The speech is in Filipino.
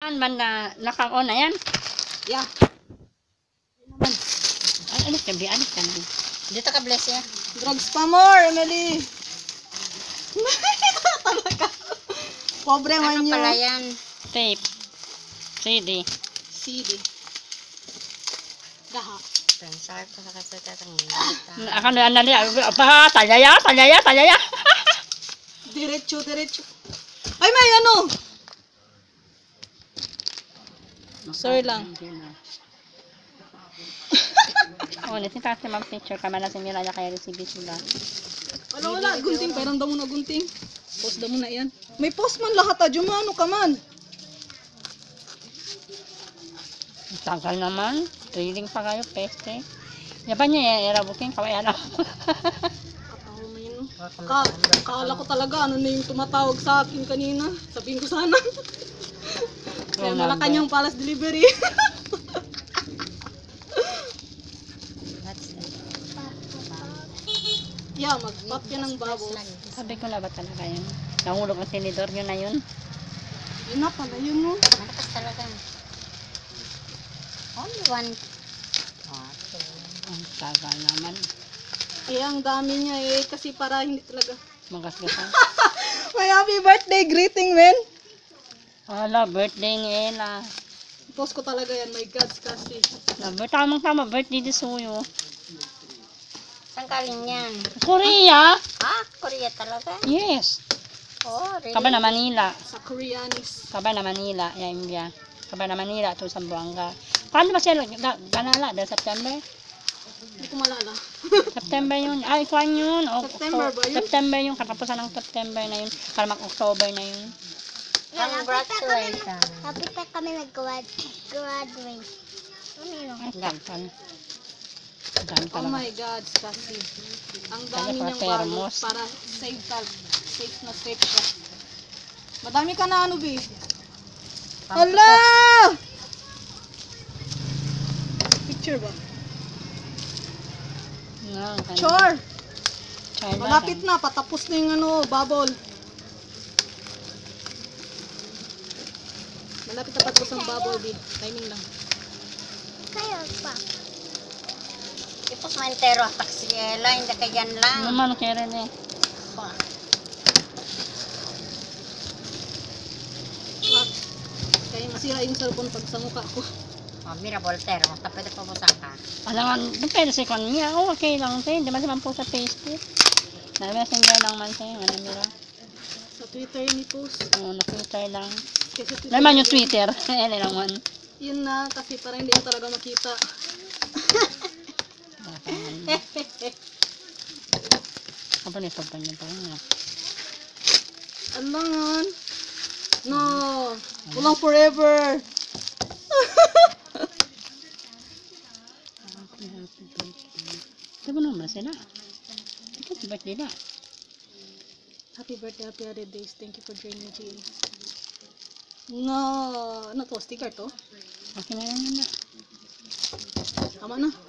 Saan ba na naka-on na yan? Yeah. Ay, alis ka, alis ka na. Dito ka, bless ya. Drugs pa more, Emily. Pobre man Ano yun. pala yan? Tape. CD. CD. Gaha. Pensar ko sa kasatatang Akan na nali. Apa, talaya. Diretso. Ay, may ano. Sorry lang. Oh, nisi kasi mag-picture ka man na si Miraya kaya resibi sila. Wala. Gunting. Parang daw mo na gunting. Post daw mo na yan. May post man lahat. Ano ka man. Tagal naman. Trading pa kayo, peste. Yaban niya, erabukin, kawaya na. Katawa mo yun. Kala ko talaga ano na yung tumatawag sa akin kanina. Sabihin ko sana. Kaya Malacanang Palace Delivery. Yeah, mag-pop yan ng bubbles. Sabi ko na ba talaga yun? Nahulog ang tinidor yun na yun. Yun na pala yun mo. Malakas talaga. Only one. Ang tagal naman. Eh, ang dami niya eh. Kasi para hindi talaga. Magasgasan. May happy birthday greeting, men. Hala, birthday ni Ella. Post ko talaga yan. My God, kasi. Tamang-tama, birthday di suyo. Saan galing yan? Korea? Ah, Korea talaga? Yes. Oh, really? Kaba na Manila. Sa Koreanis. Kaba na Manila, ya India. Kaba na Manila, to sa Buanga. Kano ba siya ganala? Dahil September? Hindi ko malala. September yun. Ay, kwan yun. September ba yun? September yun. Katapusan ng September na yun. Para mag-October na yun. Congratulations. Kapit na kami mag-graduate. Ano yun? Ay, tagal. Ang dami Oh talaga. my God, kasi. Ang Kaya dami para niyang thermos. bago para safe ka. Safe ka. Madami ka na ano, B? Hala! Picture ba? Char! Malapit na, patapos na yung ano, bubble. Malapit na patapos ang bubble, B. Timing lang. Kayo pa. Ipos mo entero at taksiela, hindi ka dyan lang. Naman, kaya rin eh. Kaya masira yung cellphone pag sa mukha ko. Oh, mira, Voltaire. Basta pwede pumusan ka. Alam nga, depende sa ekonomiya. Oh, okay lang siya. Hindi man siya man po sa Facebook. Na-messenger lang man siya. Ano mira? Sa Twitter ni post. Oo, na-Twitter lang. Kasi Twitter, Naman yung Twitter. Ayan lang man. yun na, kasi parang hindi ko talaga makita. Apa nito pa niya pa niya? Alangan. No. Walang forever. Ito mo naman sila. Ito, birthday na. Happy birthday, happy holidays. Thank you for joining me. No. Ano to? Sticker to? Okay na yan na. Tama na.